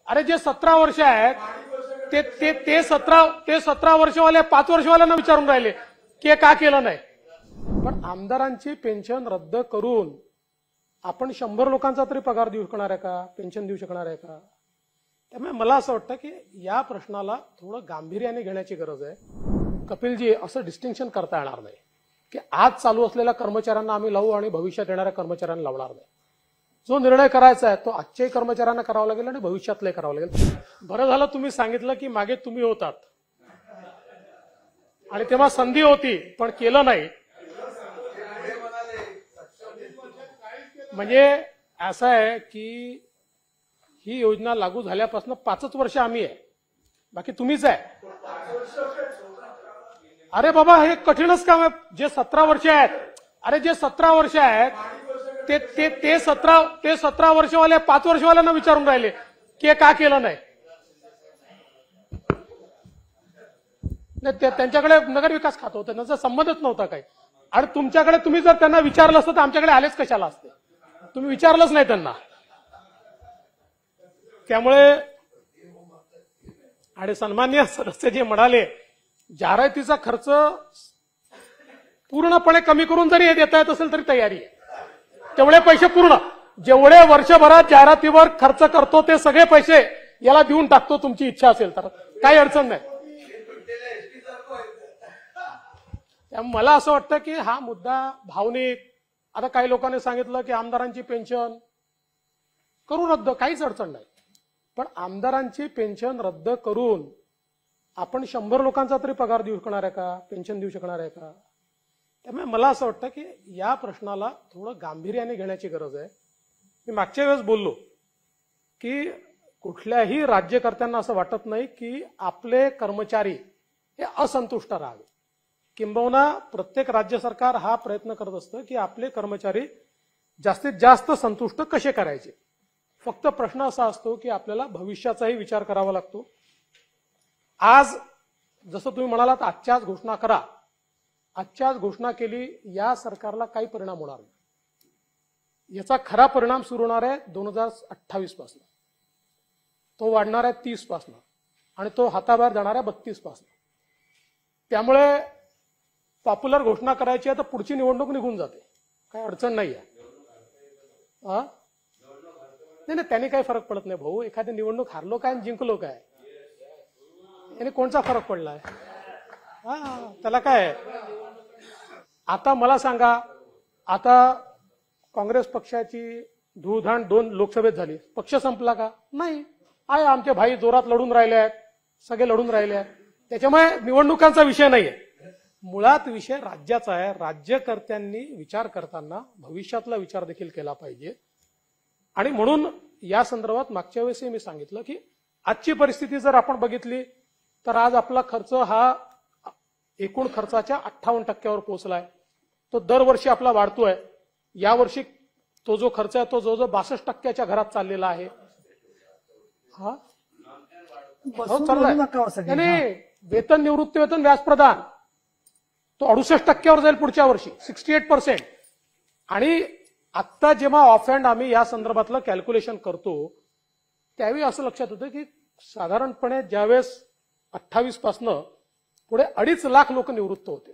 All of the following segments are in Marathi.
अरे जे 17 वर्ष आहेत ते 17 वर्षवाले 5 वर्षवाल्यांना विचारून राहिले की हे का केलं नाही. पण आमदारांची पेन्शन रद्द करून आपण 100 लोकांचा तरी पगार देऊ शकणार आहे का, पेन्शन देऊ शकणार आहे का. त्यामुळे मला असं वाटतं की या प्रश्नाला थोडं गांभीर्याने घेण्याची गरज आहे. कपिलजी, असं डिस्टिंक्शन करता येणार नाही की आज चालू असलेल्या कर्मचाऱ्यांना आम्ही लावू आणि भविष्यात येणाऱ्या कर्मचाऱ्यांना लावणार नाही. जो निर्णय करायचा आहे तो आजच्याही कर्मचाऱ्यांना करावा लागेल आणि भविष्यातलाही करावा लागेल. बरं झालं तुम्ही सांगितलं की मागे तुम्ही होतात आणि तेव्हा संधी होती पण केलं नाही. म्हणजे असं आहे की ही योजना लागू झाल्यापासून 5च वर्ष आम्ही आहे, बाकी तुम्हीच आहे. अरे बाबा हे कठीणच काम आहे. जे 17 वर्ष आहेत, अरे जे 17 वर्ष आहेत ते 17 वर्षवाले 5 वर्षवाल्यांना विचारून राहिले की हे का केलं नाही. त्यांच्याकडे नगर विकास खातं होतं, त्यांचा संबंधच नव्हता काही. आणि तुमच्याकडे तुम्ही जर त्यांना विचारलं असतं तर आमच्याकडे आलेच कशाला असते. तुम्ही विचारलंच नाही त्यांना. त्यामुळे आणि सन्माननीय सदस्य जे म्हणाले जाहिरातीचा खर्च पूर्णपणे कमी करून जरी हे देता येत असेल तरी तयारी आहे. तेवढे पैसे पूर्ण जेवढे वर्षभरात जाहिरातीवर खर्च करतो ते सगळे पैसे याला देऊन टाकतो तुमची इच्छा असेल तर, काही अडचण नाही. मला असं वाटतं की हा मुद्दा भावनिक. आता काही लोकांनी सांगितलं की आमदारांची पेन्शन करू रद्द, काहीच अडचण नाही. पण आमदारांची पेन्शन रद्द करून आपण 100 लोकांचा तरी पगार देऊ शकणार आहे का, पेन्शन देऊ शकणार आहे का. त्यामुळे मला असं वाटतं की या प्रश्नाला थोडं गांभीर्याने घेण्याची गरज आहे. मी मागच्या वेळेस बोललो की कुठल्याही राज्यकर्त्यांना असं वाटत नाही की आपले कर्मचारी हे असंतुष्ट राहावे. किंबहुना प्रत्येक राज्य सरकार हा प्रयत्न करत असतं की आपले कर्मचारी जास्तीत जास्त संतुष्ट कसे करायचे. फक्त प्रश्न असा असतो की आपल्याला भविष्याचाही विचार करावा लागतो. आज जसं तुम्ही म्हणालात आजच्याच घोषणा करा, आजच्याच घोषणा केली या सरकारला काही परिणाम होणार नाही. याचा खरा परिणाम सुरू होणार आहे 2028 पासून. तो वाढणार आहे 30 पासून आणि तो हाताबाहेर जाणार आहे 32 पासून. त्यामुळे पॉप्युलर घोषणा करायची आहे तर पुढची निवडणूक निघून जाते, काही अडचण नाही आहे. नाही, त्याने काही फरक पडत नाही भाऊ. एखादी निवडणूक हारलो काय आणि जिंकलो काय, याने कोणता फरक पडलाय. त्याला काय. आता मला सांगा, आता काँग्रेस पक्षाची धूळधाण 2 लोकसभेत झाली, पक्ष संपला का नाही. आहे आमचे भाई जोरात लढून राहिले आहेत, सगळे लढून राहिले आहेत. त्याच्यामुळे निवडणुकांचा विषय नाहीये, मुळात विषय राज्याचा आहे. राज्यकर्त्यांनी विचार करताना भविष्यातला विचार देखील केला पाहिजे. आणि म्हणून या संदर्भात मागच्या वेळेसही मी सांगितलं की आजची परिस्थिती जर आपण बघितली तर आज आपला खर्च हा एकूण खर्चाच्या 58% पोहोचलाय. तो दरवर्षी आपला वाढतोय. यावर्षी तो जो खर्च आहे तो जवळजवळ 62% घरात चाललेला आहे. नाही, वेतन निवृत्ती वेतन व्याज प्रदान तो 68% जाईल पुढच्या वर्षी, 68%. आणि आत्ता जेव्हा ऑफ हँड आम्ही या संदर्भातलं कॅल्क्युलेशन करतो त्यावेळी असं लक्षात होतं की साधारणपणे ज्यावेळेस 28 पासनं पुढे 2.5 लाख लोक निवृत्त होतील.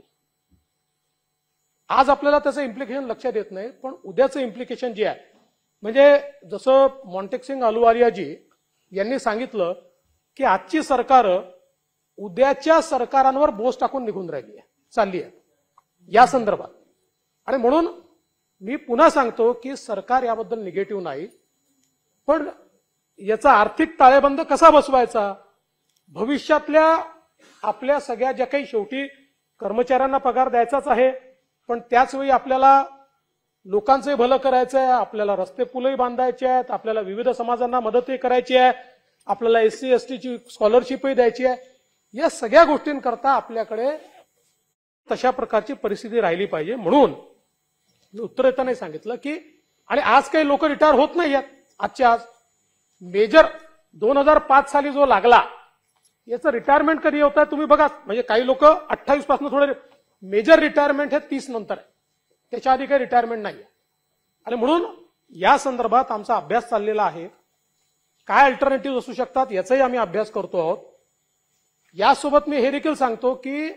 आज आपल्याला त्याचं इम्प्लिकेशन लक्षात येत नाही, पण उद्याचं इम्प्लिकेशन जे आहे, म्हणजे जसं मॉन्टेक्सिंग अहलुवालियाजी यांनी सांगितलं की आजची सरकार उद्याच्या सरकारांवर बोज टाकून निघून राहिली आहे, चालली आहे या संदर्भात. आणि म्हणून मी पुन्हा सांगतो की सरकार याबद्दल निगेटिव्ह नाही, पण याचा आर्थिक ताळेबंद कसा बसवायचा. भविष्यातल्या आपल्या सगळ्या ज्या काही शेवटी कर्मचाऱ्यांना पगार द्यायचाच आहे, पण त्याचवेळी आपल्याला लोकांचंही भलं करायचं आहे, आपल्याला रस्ते पुलही बांधायचे आहेत, आपल्याला विविध समाजांना मदतही करायची आहे, आपल्याला SC ST ची स्कॉलरशिपही द्यायची आहे. या सगळ्या गोष्टींकरता आपल्याकडे तशा प्रकारची परिस्थिती राहिली पाहिजे. म्हणून मी उत्तर देताना सांगितलं की आणि आज काही लोक रिटायर होत नाही आहेत. आजच्या आज मेजर 2005 साली जो लागला याचं रिटायरमेंट कधी होत आहे तुम्ही बघा. म्हणजे काही लोक 28 पासून थोडे मेजर रिटायरमेंट हे 30 नंतर आहे, त्याच्या आधी काही रिटायरमेंट नाही. आणि म्हणून या संदर्भात आमचा अभ्यास चाललेला आहे काय अल्टरनेटिव्ह असू शकतात याचाही आम्ही अभ्यास करतो आहोत. यासोबत मी हे देखील सांगतो की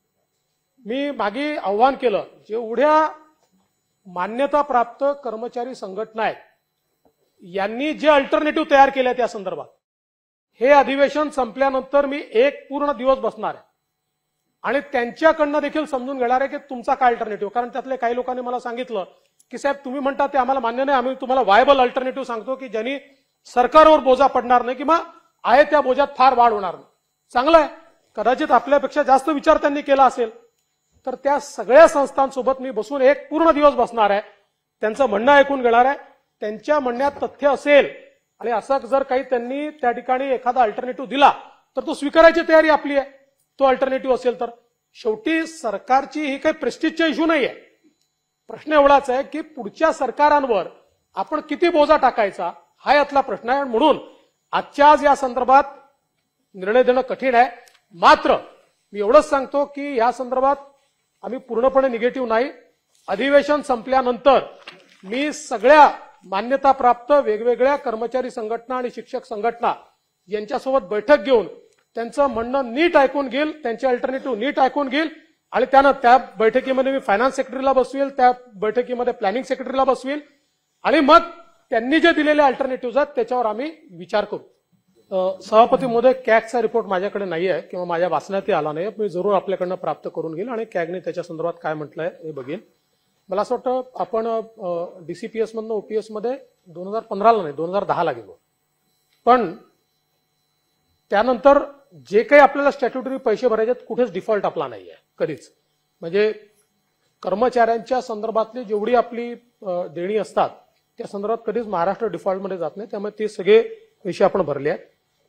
मी मागे आव्हान केलं, जेवढ्या मान्यताप्राप्त कर्मचारी संघटना आहेत यांनी जे अल्टरनेटिव्ह तयार केले त्या संदर्भात हे अधिवेशन संपल्यानंतर मी एक पूर्ण दिवस बसणार आहे आणि त्यांच्याकडनं देखील समजून घेणार आहे की तुमचा काय अल्टरनेटिव्ह. कारण त्यातले काही लोकांनी मला सांगितलं की साहेब तुम्ही म्हणता ते आम्हाला मान्य नाही, आम्ही तुम्हाला व्हायबल अल्टरनेटिव्ह सांगतो की ज्यांनी सरकारवर बोजा पडणार नाही किंवा आहे त्या बोजात फार वाढ होणार नाही. चांगलं आहे, कदाचित आपल्यापेक्षा जास्त विचार त्यांनी केला असेल. तर त्या सगळ्या संस्थांसोबत मी बसून एक पूर्ण दिवस बसणार आहे, त्यांचं म्हणणं ऐकून घेणार आहे. त्यांच्या म्हणण्यात तथ्य असेल आणि असं जर काही त्यांनी त्या ठिकाणी एखादा अल्टरनेटिव्ह दिला तर तो स्वीकारायची तयारी आपली आहे. तो अल्टरनेटिव्ह असेल तर शेवटी सरकारची ही काही प्रेस्टिजचा इश्यू नाही आहे. प्रश्न एवढाच आहे की पुढच्या सरकारांवर आपण किती बोजा टाकायचा हा यातला प्रश्न आहे. म्हणून आजच्या आज या संदर्भात निर्णय देणं कठीण आहे. मात्र मी एवढंच सांगतो की या संदर्भात आम्ही पूर्णपणे निगेटिव्ह नाही. अधिवेशन संपल्यानंतर मी सगळ्या मान्यताप्राप्त वेगवेगळ्या कर्मचारी संघटना आणि शिक्षक संघटना यांच्यासोबत बैठक घेऊन त्यांचं म्हणणं नीट ऐकून घेईल, त्यांचे अल्टरनेटिव्ह नीट ऐकून घेईल आणि त्यानं त्या बैठकीमध्ये मी फायनान्स सेक्रेटरीला बसवेल, त्या बैठकीमध्ये प्लॅनिंग सेक्रेटरीला बसवेल आणि मग त्यांनी जे दिलेले अल्टरनेटिव्ह आहेत त्याच्यावर आम्ही विचार करू. सभापती महोदय, कॅगचा रिपोर्ट माझ्याकडे नाही आहे किंवा माझ्या वाचण्यातही आला नाही. मी जरूर आपल्याकडनं प्राप्त करून घेईल आणि कॅगने त्याच्या संदर्भात काय म्हटलंय हे बघेन. मला असं वाटतं आपण डीसीपीएस मधनं ओपीएस मध्ये 2015ला नाही 2010ला गेलो, पण त्यानंतर जे काही आपल्याला स्टॅट्युटरी पैसे भरायचे कुठेच डिफॉल्ट आपला नाही आहे कधीच. म्हणजे कर्मचाऱ्यांच्या संदर्भातली जेवढी आपली देणी असतात त्या संदर्भात कधीच महाराष्ट्र डिफॉल्टमध्ये जात नाही. त्यामुळे ते सगळे पैसे आपण भरले आहेत.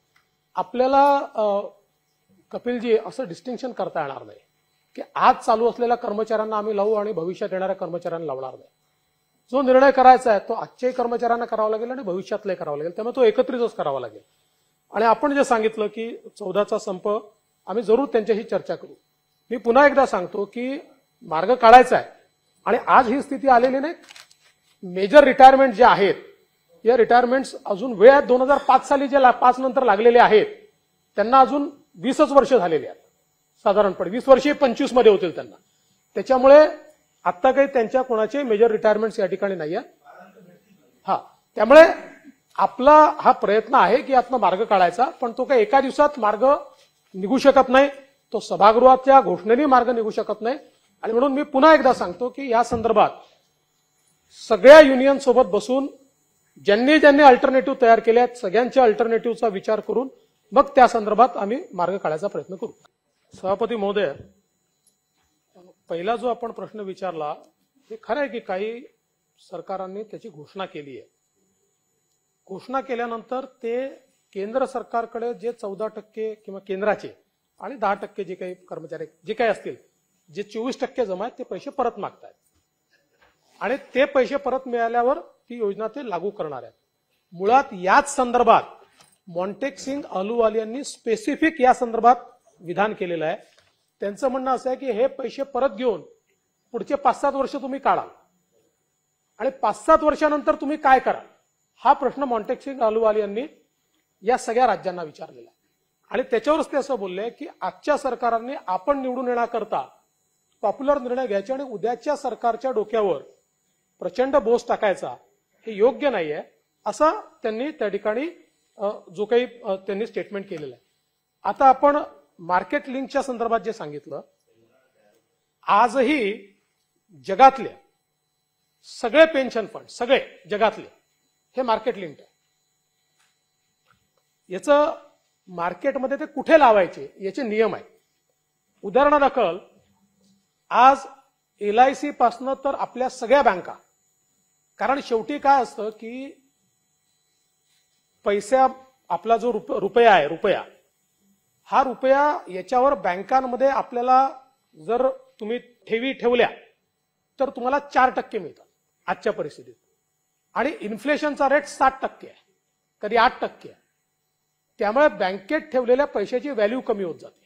आपल्याला कपिलजी असं डिस्टिंक्शन करता येणार नाही की आज चालू असलेल्या कर्मचाऱ्यांना आम्ही लावू आणि भविष्यात येणाऱ्या कर्मचाऱ्यांना लावणार नाही. जो निर्णय करायचा आहे तो आजच्याही कर्मचाऱ्यांना करावा लागेल आणि भविष्यातलाही करावा लागेल. त्यामुळे तो एकत्रितच करावा लागेल. आणि आपण जे सांगितलं की 14चा संप आम्ही जरूर त्यांच्याशी चर्चा करू. मी पुन्हा एकदा सांगतो की मार्ग काढायचा आहे आणि आज ही स्थिती आलेली नाही. मेजर रिटायरमेंट जे आहेत या रिटायरमेंट्स अजून वेळ आहेत. 2005 साली जे 5 नंतर लागलेले आहेत त्यांना अजून 20च वर्ष झालेली आहेत. साधारणपणे 20 वर्षे 25 मध्ये होतील त्यांना. त्याच्यामुळे आता काही त्यांच्या कोणाचे मेजर रिटायरमेंट्स या ठिकाणी नाहीये. त्यामुळे आपला हा प्रयत्न आहे की यातनं मार्ग काढायचा, पण तो काही एका दिवसात मार्ग निघू शकत नाही. तो सभागृहाच्या घोषणेने मार्ग निघू शकत नाही. आणि म्हणून मी पुन्हा एकदा सांगतो की या संदर्भात सगळ्या युनियन सोबत बसून ज्यांनी ज्यांनी अल्टरनेटिव्ह तयार केले आहेत सगळ्यांच्या अल्टरनेटिव्हचा विचार करून मग त्या संदर्भात आम्ही मार्ग काढायचा प्रयत्न करू. सभापती महोदय, पहिला जो आपण प्रश्न विचारला हे खरं आहे की काही सरकारांनी त्याची घोषणा केली आहे. घोषणा केल्यानंतर ते केंद्र सरकारकडे जे 14% किंवा केंद्राचे आणि 10% जे काही कर्मचारी जे काही असतील जे 24% जमा आहेत ते पैसे परत मागतायत आणि ते पैसे परत मिळाल्यावर ती योजना ते लागू करणार आहेत. मुळात याच संदर्भात मॉन्टेक सिंग अहलुवालिया यांनी स्पेसिफिक या संदर्भात विधान केलेलं आहे. त्यांचं म्हणणं असं आहे की हे पैसे परत घेऊन पुढचे 5-7 वर्ष तुम्ही काढा आणि 5-7 वर्षानंतर तुम्ही काय करा हा प्रश्न मॉन्टेक सिंग अहलुवालिया यांनी या सगळ्या राज्यांना विचारलेला आहे. आणि त्याच्यावरच ते असं बोलले की आजच्या सरकारांनी आपण निवडून येण्याकरता पॉप्युलर निर्णय घ्यायचे आणि उद्याच्या सरकारच्या डोक्यावर प्रचंड बोज टाकायचा हे योग्य नाहीये असं त्यांनी त्या ठिकाणी जो काही त्यांनी स्टेटमेंट केलेलं आहे. आता आपण मार्केट लिंकच्या संदर्भात जे सांगितलं, आजही जगातले सगळे पेन्शन फंड सगळे जगातले हे मार्केट लिंक आहे. याचं मार्केटमध्ये ते कुठे लावायचे याचे नियम आहेत. उदाहरणादाखल आज LIC पासनं तर आपल्या सगळ्या बँका, कारण शेवटी काय असतं की पैसा आपला जो रुपया आहे हा रुपया याच्यावर बँकांमध्ये आपल्याला जर तुम्ही ठेवी ठेवल्या तर तुम्हाला 4% मिळतात आजच्या परिस्थितीत आणि इन्फ्लेशनचा रेट 7% आहे, कधी 8% आहे. त्यामुळे बँकेत ठेवलेल्या पैशाची व्हॅल्यू कमी होत जाते.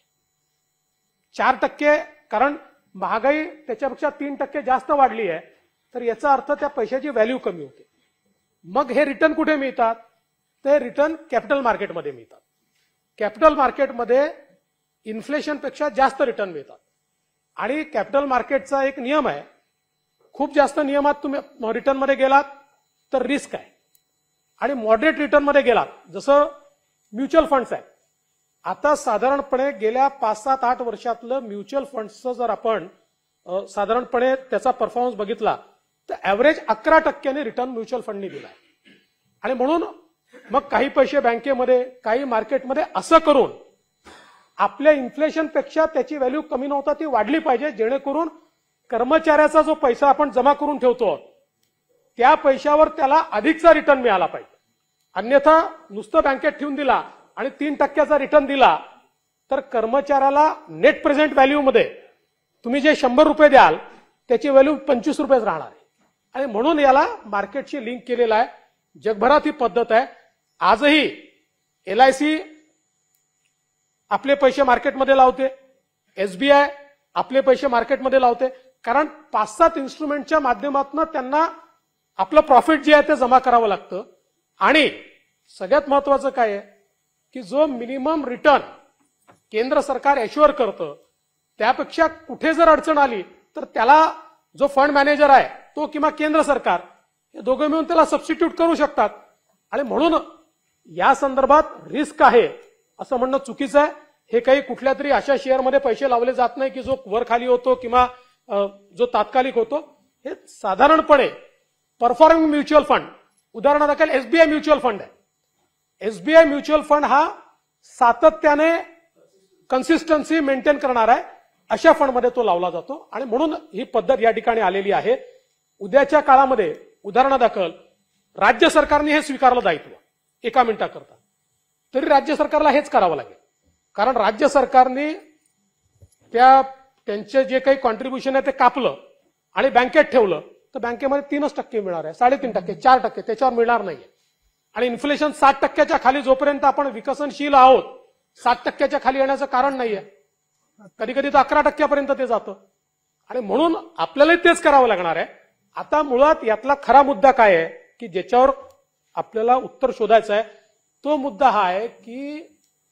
4% कारण महागाई त्याच्यापेक्षा 3% जास्त वाढली आहे तर याचा अर्थ त्या पैशाची व्हॅल्यू कमी होते. मग हे रिटर्न कुठे मिळतात ते रिटर्न कॅपिटल मार्केटमध्ये मिळतात. कॅपिटल मार्केटमध्ये इन्फ्लेशनपेक्षा जास्त रिटर्न मिळतात. आणि कॅपिटल मार्केटचा एक नियम आहे, खूप जास्त नियमात तुम्ही रिटर्नमध्ये गेलात तर रिस्क आहे, आणि मॉडरेट रिटर्नमध्ये गेलात जसं म्युच्युअल फंड्स आहे. आता साधारणपणे गेल्या 5-7-8 वर्षातलं म्युच्युअल फंड्सचं जर आपण साधारणपणे त्याचा परफॉर्मन्स बघितला तर ऍव्हरेज 11% रिटर्न म्युच्युअल फंडनी दिला आहे. आणि म्हणून मग काही पैसे बँकेमध्ये, काही मार्केटमध्ये, असं करून आपल्या इन्फ्लेशनपेक्षा त्याची व्हॅल्यू कमी नव्हता ती वाढली पाहिजे, जेणेकरून कर्मचाऱ्याचा जो पैसा आपण जमा करून ठेवतो त्या पैशावर त्याला अधिकचा रिटर्न मिळाला पाहिजे. अन्यथा नुसतं बँकेत ठेवून दिला आणि 3% रिटर्न दिला तर कर्मचाऱ्याला नेट प्रेझेंट व्हॅल्यूमध्ये तुम्ही जे 100 रुपये द्याल त्याची व्हॅल्यू 25 रुपयेच राहणार आहे. आणि म्हणून याला मार्केटशी लिंक केलेला आहे. जगभरात ही पद्धत आहे. आजही LIC आपले पैसे मार्केटमध्ये लावते, SBI आपले पैसे मार्केटमध्ये लावते, कारण 5-7 इन्स्ट्रुमेंटच्या माध्यमातून त्यांना आपलं प्रॉफिट जे आहे ते जमा करावं लागतं. आणि सगळ्यात महत्वाचं काय आहे की जो मिनिमम रिटर्न केंद्र सरकार एश्युअर करतं त्यापेक्षा कुठे जर अडचण आली तर त्याला जो फंड मॅनेजर आहे तो किंवा केंद्र सरकार हे दोघे मिळून त्याला सबस्टिट्यूट करू शकतात. आणि म्हणून या संदर्भात रिस्क आहे असं म्हणणं चुकीचं आहे. हे काही कुठल्या तरी अशा शेअरमध्ये पैसे लावले जात नाही की जो वर खाली होतो किंवा जो तात्कालिक होतो. हे साधारणपणे परफॉर्मिंग म्युच्युअल फंड, उदाहरणादाखल SBI म्युच्युअल फंड आहे. SBI म्युच्युअल फंड हा सातत्याने कन्सिस्टन्सी मेंटेन करणार आहे, अशा फंडमध्ये तो लावला जातो. आणि म्हणून ही पद्धत या ठिकाणी आलेली आहे. उद्याच्या काळामध्ये उदाहरणादाखल राज्य सरकारने हे स्वीकारलं दायित्व एका मिनिटाकरता, तरी राज्य सरकारला हेच करावं लागेल, कारण राज्य सरकारने त्यांचे जे काही कॉन्ट्रीब्युशन आहे ते कापलं आणि बँकेत ठेवलं तर बँकेमध्ये 3% मिळणार आहे, 3.5%, 4% त्याच्यावर मिळणार नाहीये. आणि इन्फ्लेशन 7%च्या खाली जोपर्यंत आपण विकसनशील आहोत 7%च्या खाली येण्याचं कारण नाहीये. कधी कधी तर 11%पर्यंत ते जातं. आणि म्हणून आपल्यालाही तेच करावं लागणार आहे. आता मुळात यातला खरा मुद्दा काय आहे की ज्याच्यावर आपल्याला उत्तर शोधायचं आहे तो मुद्दा हा आहे की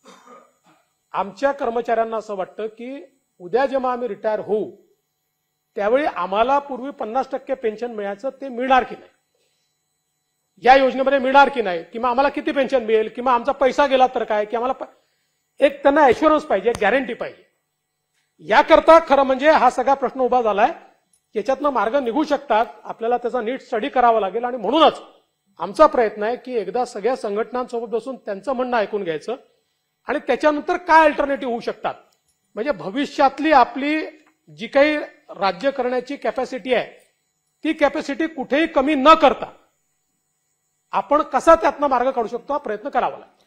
आमच्या कर्मचाऱ्यांना असं वाटतं की उद्या जेव्हा आम्ही रिटायर होऊ त्यावेळी आम्हाला पूर्वी 50% पेन्शन मिळायचं ते मिळणार की नाही, या योजनेमध्ये मिळणार की नाही, किंवा आम्हाला किती पेन्शन मिळेल, किंवा आमचा पैसा गेला तर काय, की आम्हाला एक त्यांना ऍश्युरन्स पाहिजे, गॅरंटी पाहिजे. याकरता खरं म्हणजे हा सगळा प्रश्न उभा झालाय. याच्यातनं मार्ग निघू शकतात, आपल्याला त्याचा नीट स्टडी करावा लागेल. आणि म्हणूनच आमचा प्रयत्न आहे की एकदा सगळ्या संघटनांसोबत बसून त्यांचं म्हणणं ऐकून घ्यायचं आणि त्याच्यानंतर काय अल्टरनेटिव्ह होऊ शकतात, म्हणजे भविष्यातली आपली जी काही राज्य करण्याची कॅपॅसिटी आहे ती कॅपॅसिटी कुठेही कमी न करता आपण कसा त्यातनं मार्ग काढू शकतो हा प्रयत्न करावा लागतो.